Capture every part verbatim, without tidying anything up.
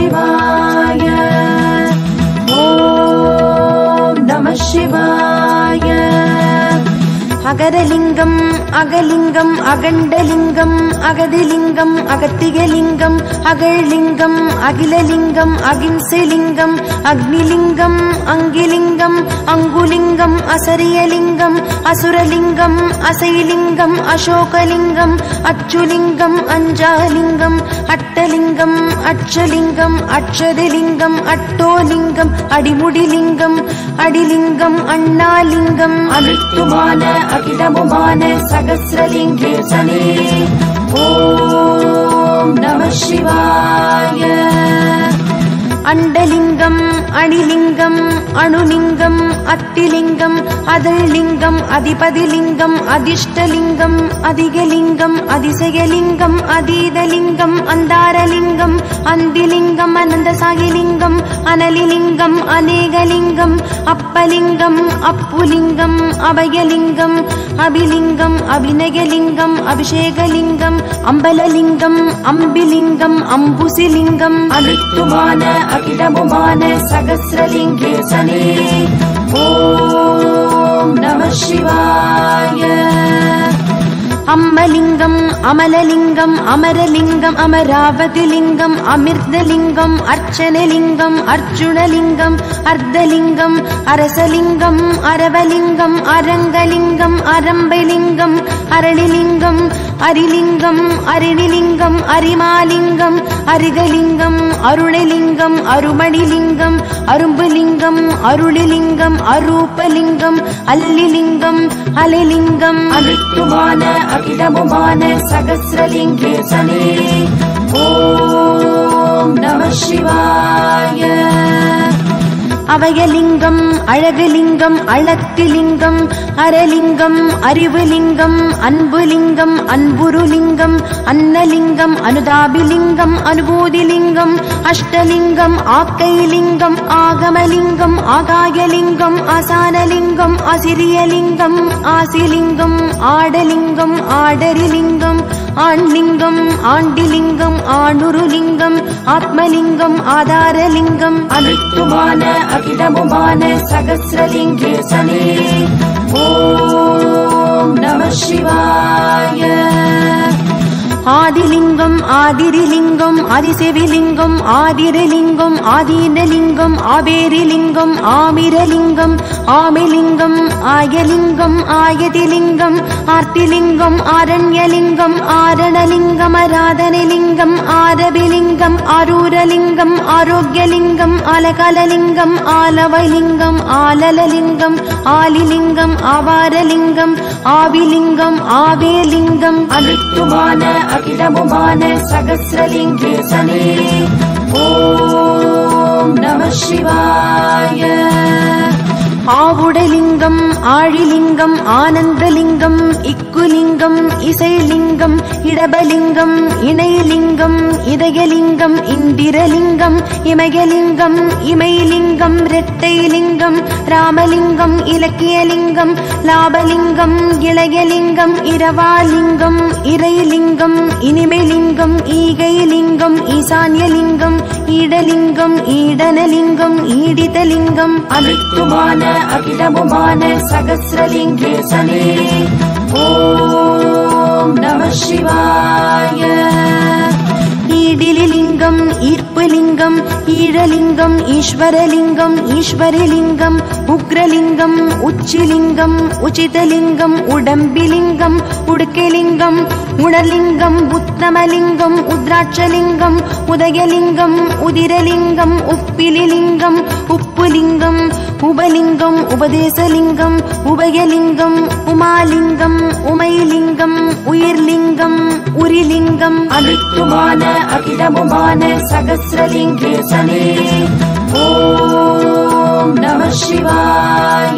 शिवाय ओम नमः शिवाय। अगरलिंगम् अगलिंगम् अगण्डलिंगम् अगदिलिंगम् अगतिगलिंगम् अगळलिंगम् अगिललिंगम् अगिंसलिंगम् अग्निलिंगम् अंगिलिंगम् अंगुलिंगम् असरियलिंगम् असुरलिंगम् असैलिंगम् अशोकलिंगम् अच्युलिंगम् अंजालिंगम् अट्टलिंगम् अक्षलिंगम् अक्षरलिंगम् अट्टोलिंगम् अडिमुडिलिंगम् अडिलिंगम् अण्णालिंगम् अमित्तुमान अखिलमुमान सहस्रलिंगेशने ओम नमः शिवाय। अंडलिंगम् अणिलिंगम् अणुलिंगम् अत्तिलिंगम् अदलिंगम् अधिपतिलिंगम् अधिष्टलिंगम् अधिगलिंगम् अधिशयलिंगम् अधीदलिंगम् अंधारलिंगम् अंदिलिंगम् अनंतसागिलिंगम् अनलिलिंगम् अनेकलिंगम् अप्पलिंगम् अप्पुलिंगम् अभयलिंगम् अभिलिंगम् अभिनयलिंगम् अभिषेकलिंगम् अम्बललिंगम् अम्बिलिंगम् अम्बुसिलिंगम् अमित्तुमान अखिलमुमान सहस्रलिंगेशने ओम नमः शिवाय। अम्मलिंगम् अमललिंगम् अमरलिंगम् अमरावतिलिंगम् अमिर्दलिंगम् अर्चनलिंगम् अर्जुनलिंगम् अर्धलिंगम् अरसलिंगम् अरवलिंगम् अरंगलिंगम् अरंबलिंगम् अरणिलिंगम् अरिलिंगम् अरिणिलिंगम् अरिमालिंगम् अरिगलिंगम् अरुणलिंगम् अरुमणिलिंगम् अरुम्बलिंगम् अरुणिलिंगम् अरूपलिंगम् अल्लिलिंगम् अलिलिंगम् अमित्तुमान अखिलमुमान सहस्रलिंगेशने ओम नमः शिवाय। अवयलिंगम् अழகுலிங்கம் अळक्तिलिंगम् अरलिंगम् அறிவுலிங்கம் அன்புலிங்கம் அன்புருலிங்கம் अन्नलिंगम् अनुदाबिलिंगम् अनुभूतिलिंगम् अष्टलिंगम् आकैलिंगम् आगमलिंगम् आगायलिंगम् आसानलिंगम् आसिरियलिंगम् आसिलिंगम् आडलिंगम् आडरिलिंगम् आण्लिंगम् आण्डिलिंगम् आणुरुलिंगम् आत्मलिंगम् आधारलिंगम् अमित्तुमान अखिलमुमान सहस्रलिंगेशने ओम नमः शिवाय। आदिलिंगम् आदिरिलिंगम् आदिसेविलिंगम् आदिरलिंगम् आदीनलिंगम् आबेरिलिंगम् आमिरलिंगम् आमिलिंगम् आयलिंगम् आयतिलिंगम् आर्तिलिंगम् आरण्यलिंगम् आरणलिंगम् आराधनलिंगम् आरबिलिंगम् आरूरलिंगम् आरोग्यलिंगम् आलकललिंगम् आलवलिंगम् आलललिंगम् आलिलिंगम् आवारलिंगम् आविलिंगम् आवेलिंगम् अमित्तुमान अखिलमुमान सहस्रलिंगेशने ओम नमः शिवाय। आवुडलिंगम् आழிलिंगम् आनंदलिंगम् इक्कुलिंगम् इसैलिंगम् इडबलिंगम् इणैलिंगम् இதயலிங்கம் இந்திரலிங்கம் இமயலிங்கம் இமைலிங்கம் இரட்டைலிங்கம் ராமலிங்கம் இலக்கியலிங்கம் லாபலிங்கம் இளையலிங்கம் இரவாலிங்கம் இறைலிங்கம் இனிமைலிங்கம் ஈகைலிங்கம் ஈசான்யலிங்கம் ஈடலிங்கம் ஈடனலிங்கம் ஈடிதலிங்கம் அமித்துமான அகிலமுமான சகஸ்ரலிங்கேசனே ஓம் நம சிவாய. ஈடிலிங்கம் ஈர்ப்புலிங்கம் ஈழலிங்கம் ஈஸ்வரலிங்கம் ஈஸ்வரலிங்கம் உக்ரலிங்கம் உச்சிலிங்கம் உச்சிதலிங்கம் உடம்பிலிங்கம் உடுக்கலிங்கம் உணர்லிங்கம் உத்தமலிங்கம் உத்ராட்சலிங்கம் உதயலிங்கம் உதிரலிங்கம் உப்பிலிலிங்கம் உப்புலிங்கம் உபலிங்கம் உபதேசலிங்கம் உபயலிங்கம் உமாலிங்கம் உமைலிங்கம் உயிர்லிங்கம் உரிலிங்கம் அமித்துமான அகிலமுமான சகஸ்ரலிங்கேசனே ஓம் நம சிவாய.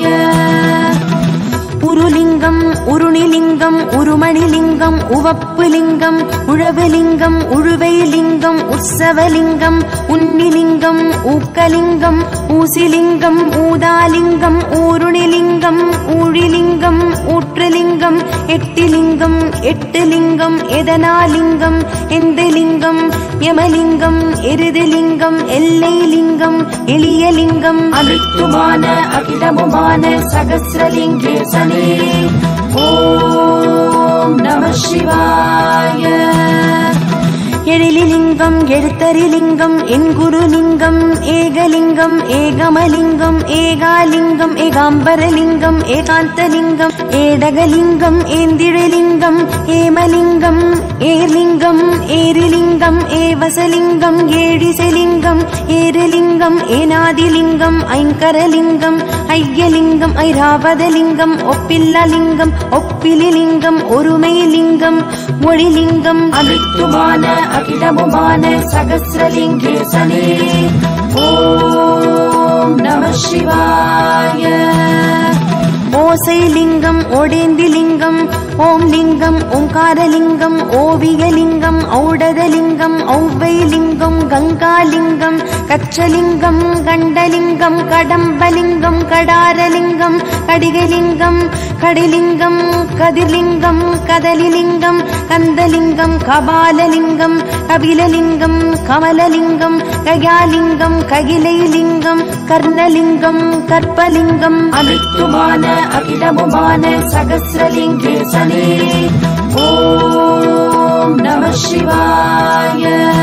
உருலிங்கம் உருணிலிங்கம் உருமணிலிங்கம் உவப்புலிங்கம் உழவுலிங்கம் உழுவைலிங்கம் உற்சவலிங்கம் உன்னிலிங்கம் ஊக்கலிங்கம் ஊசிலிங்கம் ஊதாலிங்கம் ஊருணிலிங்கம் ஊழிலிங்கம் ஊற்றுலிங்கம் எட்டிலிங்கம் எட்டுலிங்கம் எதனாலிங்கம் எந்தலிங்கம் யமலிங்கம் எருதுலிங்கம் எல்லை லிங்கம் எளிய லிங்கம் அனைத்துமான அகிலமுமான சகஸ்ரலிங்கேசனே ஓம் நம சிவாய. எழிலிங்கம் எழுத்தரிலிங்கம் என்குருலிங்கம் ஏகலிங்கம் ஏகமலிங்கம் ஏகாலிங்கம் ஏகாம்பரலிங்கம் ஏகாந்தலிங்கம் ஏடகலிங்கம் ஏந்திழலிங்கம் ஏமலிங்கம் ஏர்லிங்கம் ஏரிலிங்கம் ஏவசலிங்கம் ஏழிசலிங்கம் ஏரலிங்கம் ஏனாதிலிங்கம் ஐங்கரலிங்கம் ஐயலிங்கம் ஐராவதலிங்கம் ஒப்பில்லலிங்கம் ஒப்பிலிலிங்கம் ஒருமைலிங்கம் மொழிலிங்கம் அனைத்துமான அகிலமுமான சகஸ்ரலிங்கேசனே ஓம் நம சிவாய. ஓசைலிங்கம் ஓடேந்திலிங்கம் ஓம் லிங்கம் ஓங்காரலிங்கம் ஓவியலிங்கம் ஔடதலிங்கம் ஔவைலிங்கம் கங்காலிங்கம் கச்சலிங்கம் கண்டலிங்கம் கடம்பலிங்கம் கடாரலிங்கம் கடிகலிங்கம் கடிலிங்கம் கதிர்லிங்கம் கதலிலிங்கம் கந்தலிங்கம் கபாலலிங்கம் கபிலலிங்கம் கமலலிங்கம் கயாலிங்கம் ககிலைலிங்கம் கர்ணலிங்கம் கற்பலிங்கம் அனைத்துமான அகிலமுமான சகஸ்ரலிங்கேசனே ஓம் நம சிவாய.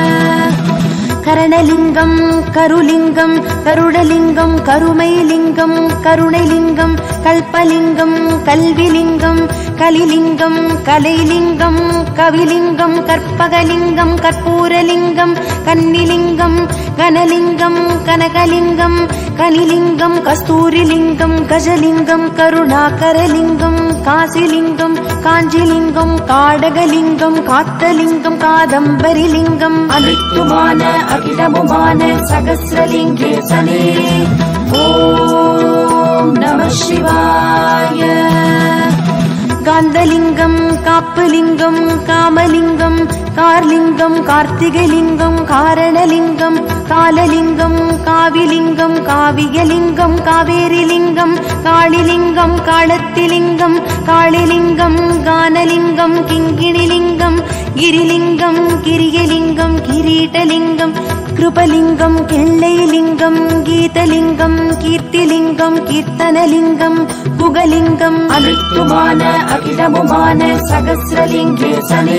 கரணலிங்கம் கருலிங்கம் கருடலிங்கம் கருமைலிங்கம் கருணைலிங்கம் கல்பலிங்கம் கல்விலிங்கம் கலிலிங்கம் கலைலிங்கம் கவிலிங்கம் கற்பகலிங்கம் கற்பூரலிங்கம் கன்னிலிங்கம் கனலிங்கம் கனகலிங்கம் கனிலிங்கம் கஸ்தூரிலிங்கம் கஜலிங்கம் கருணாகரலிங்கம் காசிலிங்கம் காஞ்சிலிங்கம் காடகலிங்கம் காத்தலிங்கம் காதம்பரிலிங்கம் அனைத்துமான அகிலமுமான சகஸ்ரலிங்கேசனே ஓம் நம சிவாய. காந்தலிங்கம் காப்புலிங்கம் காமலிங்கம் கார்லிங்கம் கார்த்திகலிங்கம் காரணலிங்கம் காலலிங்கம் காவிலிங்கம் காவியலிங்கம் காவேரிலிங்கம் காளிலிங்கம் காளத்திலிங்கம் காளிலிங்கம் கானலிங்கம் கிங்கிணிலிங்கம் கிரிலிங்கம் கிரியலிங்கம் கிரீடலிங்கம் கிருபலிங்கம் கிள்ளைலிங்கம் கீதலிங்கம் கீர்த்திலிங்கம் கீர்த்தனலிங்கம் குகலிங்கம் அனைத்துமான அகிலமுமான சகஸ்ரலிங்கேசனே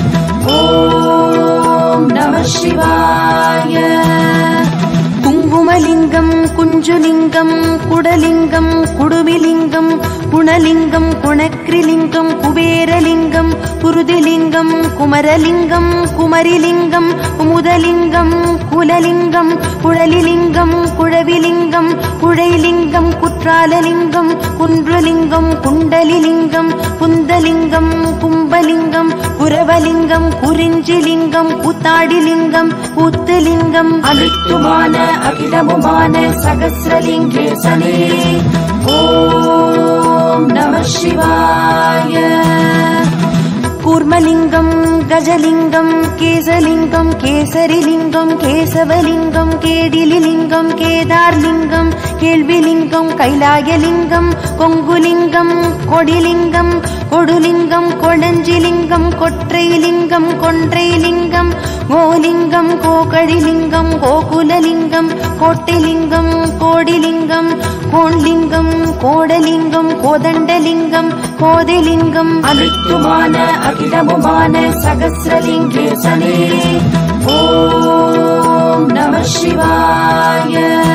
ஓம் நம சிவாய. குங்குமலிங்கம் குஞ்சுலிங்கம் குடலிங்கம் குடுமிலிங்கம் குணலிங்கம் குணக்ரிலிங்கம் குபேரலிங்கம் குருதிலிங்கம் குமரலிங்கம் குமரிலிங்கம் குமுதலிங்கம் குலலிங்கம் குழலிலிங்கம் குழவிலிங்கம் குழைலிங்கம் குற்றாலலிங்கம் குன்றுலிங்கம் குண்டலிலிங்கம் குந்தலிங்கம் கும்பலிங்கம் குரவலிங்கம் குறிஞ்சிலிங்கம் கூத்தாடிலிங்கம் கூத்துலிங்கம் அனைத்துமான அகிலமுமான சகஸ்ரலிங்கேசனே ஓம் நம சிவாய. கூர்மலிங்கம் கஜலிங்கம் கேசலிங்கம் கேசரிலிங்கம் கேசவலிங்கம் கேடிலிலிங்கம் கேதார்லிங்கம் கேள்விலிங்கம் கைலாயலிங்கம் கொங்குலிங்கம் கொடிலிங்கம் கொடுலிங்கம் கொடஞ்சிலிங்கம் கொற்றைலிங்கம் கொன்றைலிங்கம் கோலிங்கம் கோகழிலிங்கம் கோகுலலிங்கம் கோட்டைலிங்கம் கோடிலிங்கம் கோண்லிங்கம் கோடலிங்கம் கோதண்டலிங்கம் கோதிலிங்கம் அனைத்துமான அகிலமுமான சகஸ்ரலிங்கேசனே ஓம் நம சிவாய.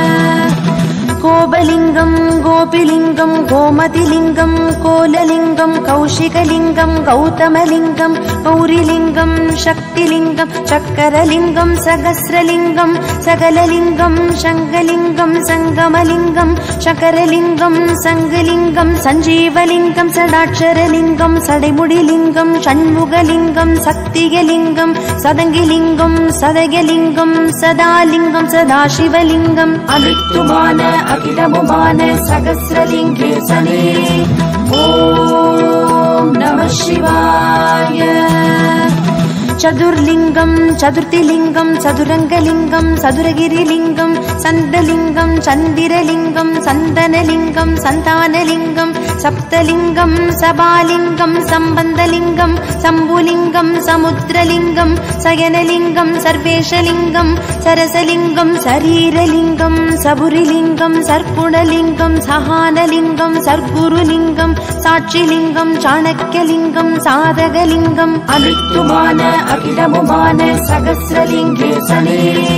கோபலிங்கம் கோபிலிங்கம் கோமதிலிங்கம் கோலலிங்கம் கௌஷிகலிங்கம் கௌதமலிங்கம் கௌரிலிங்கம் சக்திலிங்கம் சக்கரலிங்கம் சகஸ்ரலிங்கம் சகலலிங்கம் சங்கலிங்கம் சங்கமலிங்கம் சக்கரலிங்கம் சங்கலிங்கம் சஞ்சீவலிங்கம் சடாட்சரலிங்கம் சடைமுடிலிங்கம் ஷண்முகலிங்கம் சக்தியலிங்கம் சதங்கிலிங்கம் சதயலிங்கம் சதாலிங்கம் சதாசிவலிங்கம் அனைத்துமான அகிலமுமான சகஸ்ரலிங்கேசனே ஓம் நம சிவாய. चतुर्लिङ्गम् चतुर्थिलिङ्गम् चतुरङ्गलिङ्गम् चतुरगिरिलिङ्गम् सन्दलिङ्गम् चन्दिरलिङ्गम् सन्दनलिङ्गम् सन्तानलिङ्गम् सप्तलिङ्गम् सबालिङ्गम् सम्बन्धलिङ्गम् शम्भुलिङ्गम् समुद्रलिङ्गम् शयनलिङ्गम् सर्वेशलिङ्गम् सरसलिङ्गम् शरीरलिङ्गम् सबुरिलिङ्गम् सर्पुणलिङ्गम् सहानलिङ्गम् सर्गुरुलिङ्गम् साक्षिलिङ्गम् चाणक्यलिङ्गम् साधकलिङ्गम् अनित्युमान अखिलमुमान सहस्रलिङ्गेशने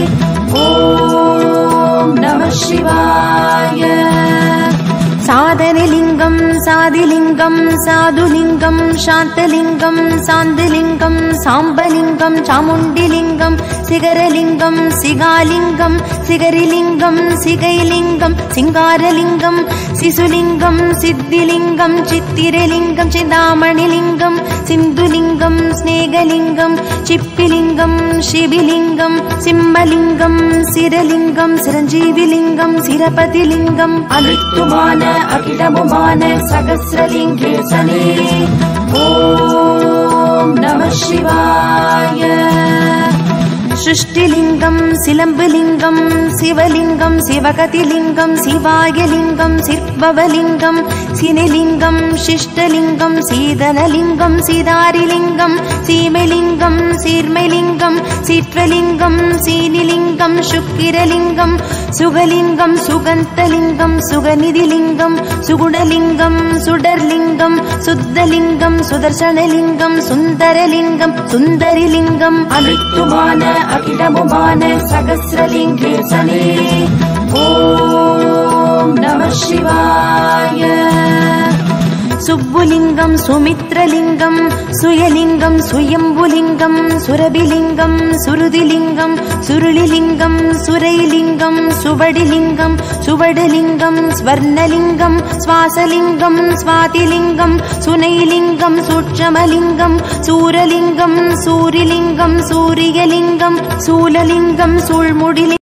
ॐ नमः शिवाय। साधनलिङ्गम् सादिलिङ्गम् साधुलिङ्गम् शान्तलिङ्गम् सान्दिलिङ्गम् साम्बलिङ्गम् चामुण्डिलिङ्गम् सिगरलिङ्गम् सिगालिङ्गम् सिगरिलिङ्गम् सिगैलिङ्गम् सिङ्गारलिङ्गम् शिशुलिङ्गम् सिद्धिलिङ्गम् चित्तिरलिङ्गम् चिन्तामणिलिङ्गम् सिन्धुलिङ्गम् स्नेहलिङ्गम् चिप्पिलिङ्गम् शिबिलिङ्गम् सिंहलिङ्गम् सिरलिङ्गम् सिरञ्जीविलिङ्गम् सिरपतिलिङ्गम् अनित्युमान अखिलमुमान सहस्रलिङ्गेशने ॐ नमः शिवाय। सृष्टिलिङ्गम् सिलम्बलिङ्गम् शिवलिङ्गम् शिवगतिलिङ्गम् शिवायलिङ्गम् सिर्भवलिङ्गम् सिनिलिङ्गम् शिष्टलिङ्गम् सीदनलिङ्गम् सीदारिलिङ्गम् सीमलिङ्गम् सीर्मलिङ्गम् सीत्वलिङ्गम् सीनिलिङ्गम् शुक्किरलिङ्गम् सुगलिङ्गम् सुगन्तलिङ्गम् सुगनिधिलिङ्गम् सुगुणलिङ्गम् सुडर्लिङ्गम् शुद्धलिङ्गम् सुदर्शनलिङ्गम् सुन्दरलिङ्गम् सुन्दरिलिङ्गम् अनित्युमान अखिलमुमान सहस्रलिङ्गेशने ॐ नमः शिवाय। सुब्बुलिङ्गम् सुमित्रलिङ्गम् सुयलिङ्गम् सुयम्बुलिङ्गम् सुरभिलिङ्गम् सुरुदिलिङ्गम् सुरुलिलिङ्गम् सुरैलिङ्गम् सुवडिलिङ्गम् सुवडलिङ्गम् स्वर्णलिङ्गम् स्वासलिङ्गम् स्वातिलिङ्गम् सुनैलिङ्गम् सूक्ष्मलिङ्गम् सूरलिङ्गम् सूरिलिङ्गम् सूर्यलिङ्गम् शूललिङ्गम् सूळ्मुडिलिङ्गम्